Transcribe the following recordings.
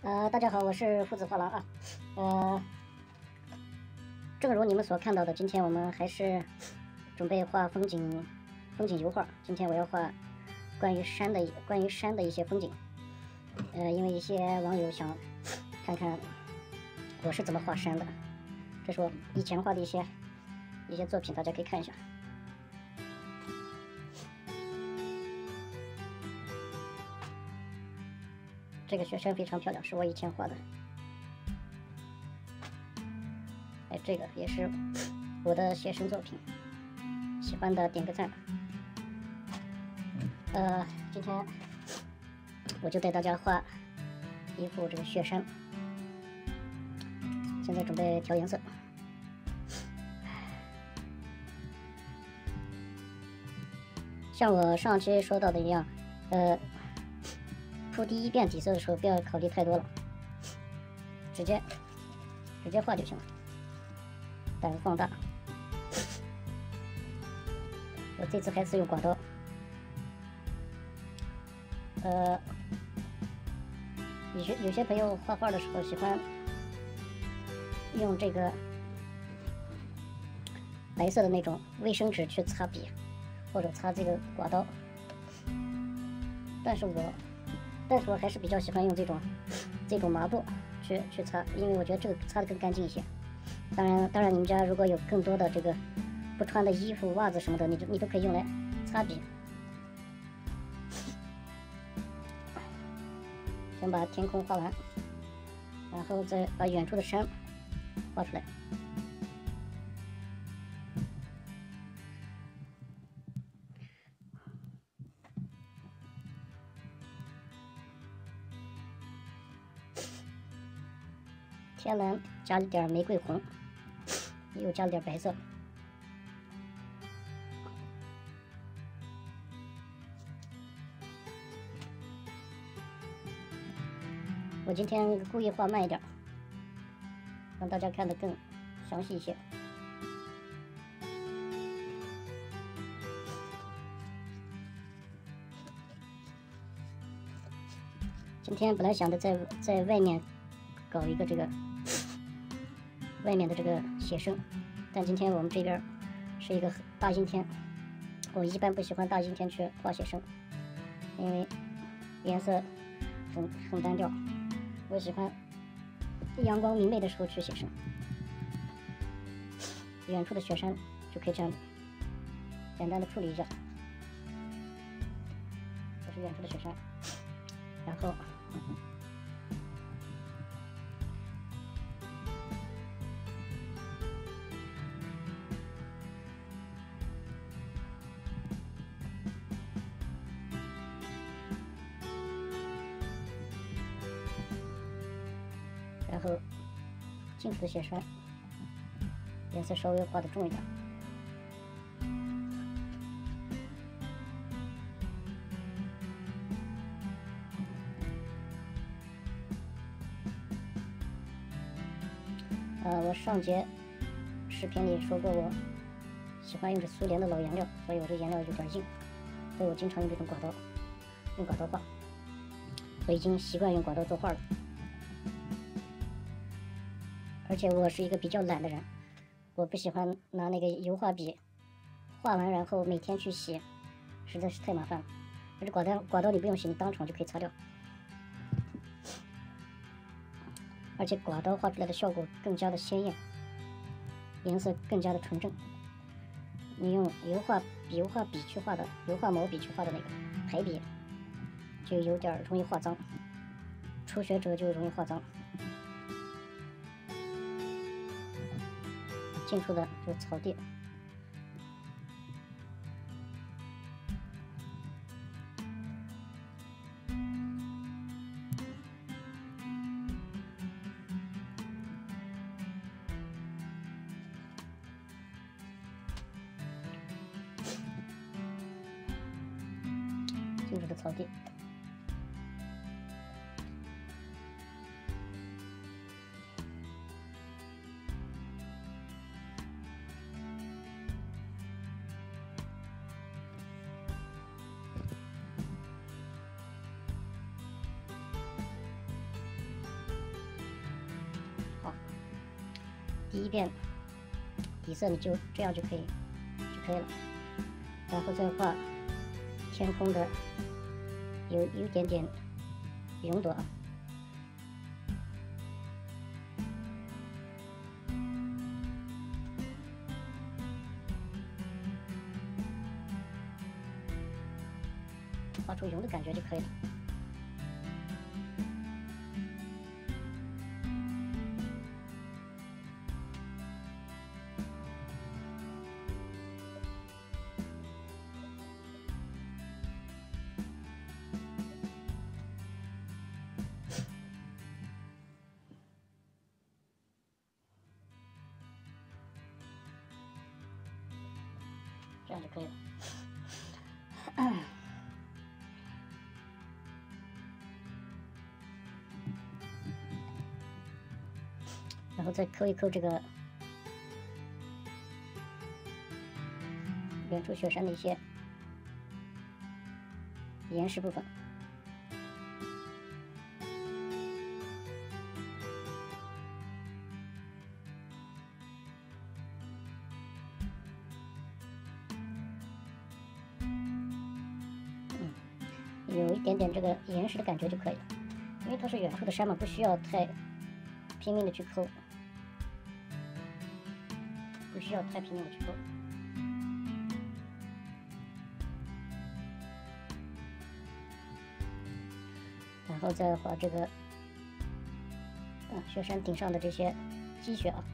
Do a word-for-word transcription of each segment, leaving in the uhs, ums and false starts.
呃，大家好，我是父子画廊啊。呃，正如你们所看到的，今天我们还是准备画风景，风景油画。今天我要画关于山的关于山的一些风景。呃，因为一些网友想看看我是怎么画山的，这是我以前画的一些一些作品，大家可以看一下。这个雪山非常漂亮，是我以前画的。哎，这个也是我的写生作品，喜欢的点个赞。呃，今天我就带大家画一幅这个雪山，现在准备调颜色。像我上期说到的一样，呃。铺第一遍底色的时候，不要考虑太多了，直接直接画就行了。胆子放大。我这次还是用刮刀。呃，有些有些朋友画画的时候喜欢用这个白色的那种卫生纸去擦笔，或者擦这个刮刀，但是我。但是我还是比较喜欢用这种这种麻布去去擦，因为我觉得这个擦的更干净一些。当然，当然你们家如果有更多的这个不穿的衣服、袜子什么的，你你都可以用来擦笔。先把天空画完，然后再把远处的山画出来。天蓝加了点玫瑰红，又加了点白色。我今天故意画慢一点，让大家看得更详细一些。今天本来想着在在外面搞一个这个。外面的这个写生，但今天我们这边是一个大阴天，我一般不喜欢大阴天去画写生，因为颜色很很单调，我喜欢阳光明媚的时候去写生。远处的雪山就可以这样简单的处理一下，这是远处的雪山，然后。然后近处的雪山颜色稍微画的重一点。呃，我上节视频里说过，我喜欢用这苏联的老颜料，所以我这颜料有点硬，所以我经常用这种刮刀，用刮刀画。我已经习惯用刮刀作画了。而且我是一个比较懒的人，我不喜欢拿那个油画笔画完然后每天去洗，实在是太麻烦了。而且刮刀刮刀你不用洗，你当场就可以擦掉。而且刮刀画出来的效果更加的鲜艳，颜色更加的纯正。你用油画油画笔去画的，油画毛笔去画的那个排笔，就有点容易画脏，初学者就容易画脏。近处的就是草地，近处的草地。 第一遍底色你就这样就可以就可以了，然后再画天空的有有一点点云朵啊。画出云的感觉就可以了。这样就可以了。然后再抠一抠这个远处雪山的一些岩石部分。嗯，有一点点这个岩石的感觉就可以了，因为它是远处的山嘛，不需要太拼命的去抠。不需要太拼命的去抠，然后再画这个，啊，雪山顶上的这些积雪啊，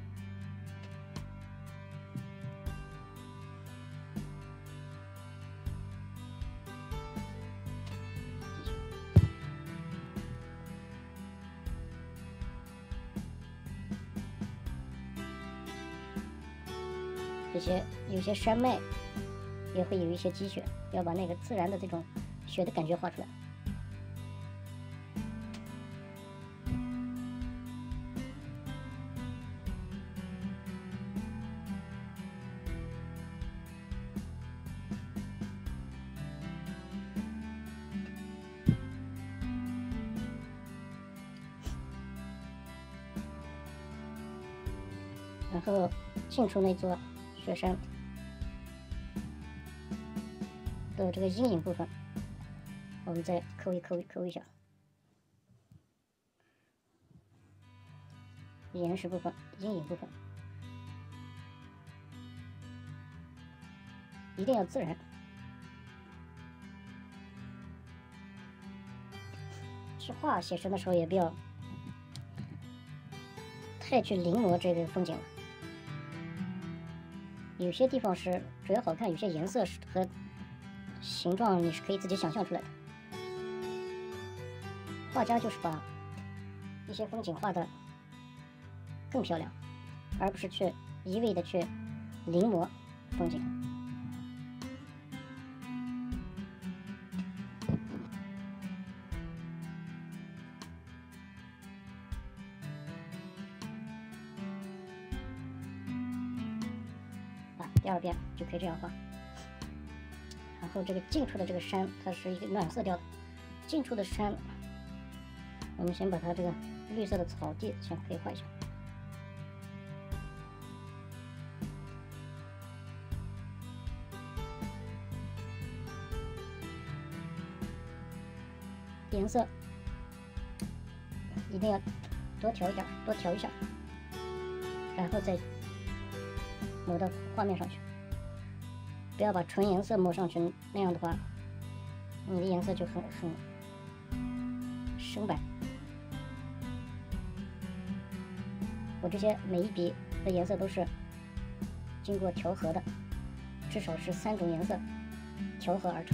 这些有些山脉也会有一些积雪，要把那个自然的这种雪的感觉画出来。然后近处那座雪山的这个阴影部分，我们再抠一抠抠一下。岩石部分、阴影部分，一定要自然。去画写生的时候，也不要太去临摹这个风景了。有些地方是主要好看，有些颜色和形状你是可以自己想象出来的。画家就是把一些风景画得更漂亮，而不是去一味的去临摹风景。啊，第二遍就可以这样画。然后这个近处的这个山，它是一个暖色调的。近处的山，我们先把它这个绿色的草地先可以画一下。颜色一定要多调一点，多调一下，然后再抹到画面上去。不要把纯颜色抹上去，那样的话，你的颜色就很很深白。我这些每一笔的颜色都是经过调和的，至少是三种颜色调和而成。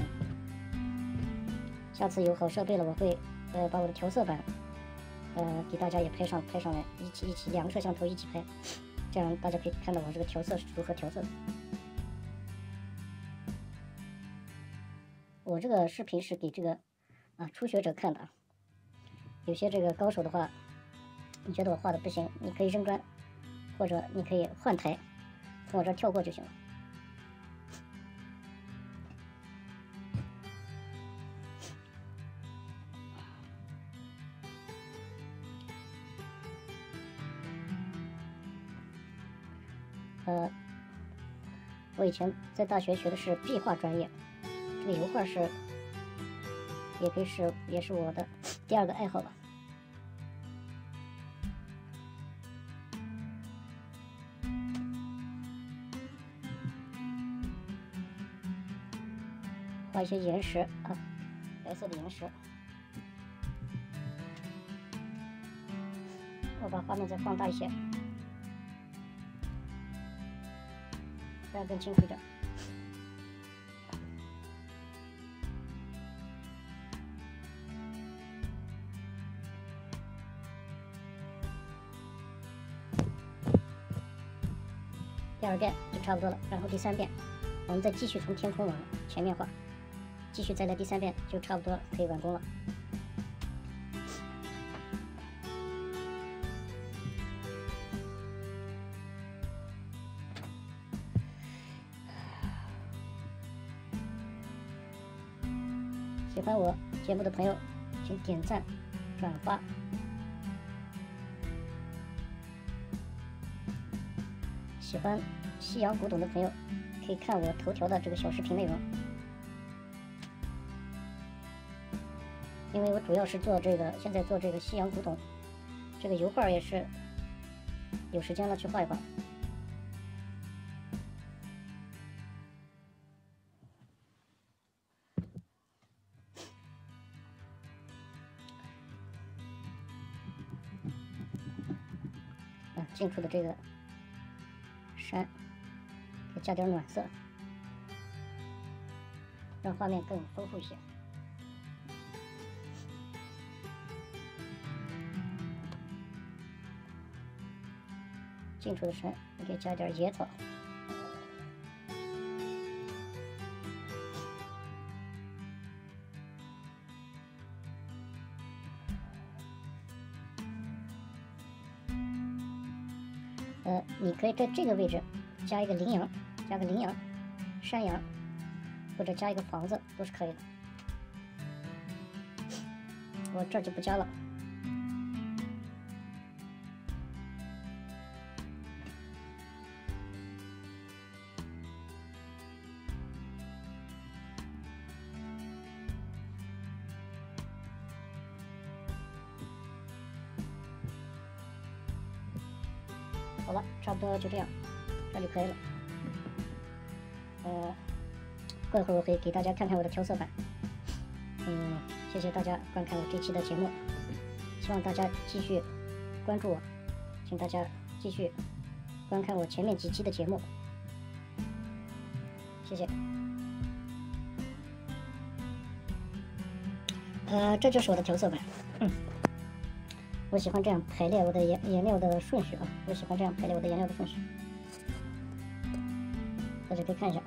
下次有好设备了，我会呃把我的调色板呃给大家也拍上拍上来，一起一起两个摄像头一起拍，这样大家可以看到我这个调色是如何调色的。我这个视频是给这个啊初学者看的，有些这个高手的话，你觉得我画的不行，你可以扔砖，或者你可以换台，从我这儿跳过就行了。 呃，我以前在大学学的是壁画专业，这个油画是也可以是也是我的第二个爱好吧。画一些岩石啊，白色的岩石。我把画面再放大一些，这样更清楚一点。第二遍就差不多了，然后第三遍我们再继续从天空往前面画，继续再来第三遍就差不多可以完工了。喜欢我节目的朋友，请点赞、转发。喜欢西洋古董的朋友，可以看我头条的这个小视频内容。因为我主要是做这个，现在做这个西洋古董，这个油画也是有时间了去画一画。啊，近处的这个山，给加点暖色，让画面更丰富一些。近处的山，你可以加点野草。呃，你可以在这个位置加一个羚羊，加个羚羊、山羊，或者加一个房子都是可以的。我这儿就不加了。好了，差不多就这样，这样就可以了。呃，过一会儿我会给大家看看我的调色板。嗯，谢谢大家观看我这期的节目，希望大家继续关注我，请大家继续观看我前面几期的节目，谢谢。呃，这就是我的调色板。嗯。我喜欢这样排列我的颜颜料的顺序啊，我喜欢这样排列我的颜料的顺序，大家可以看一下。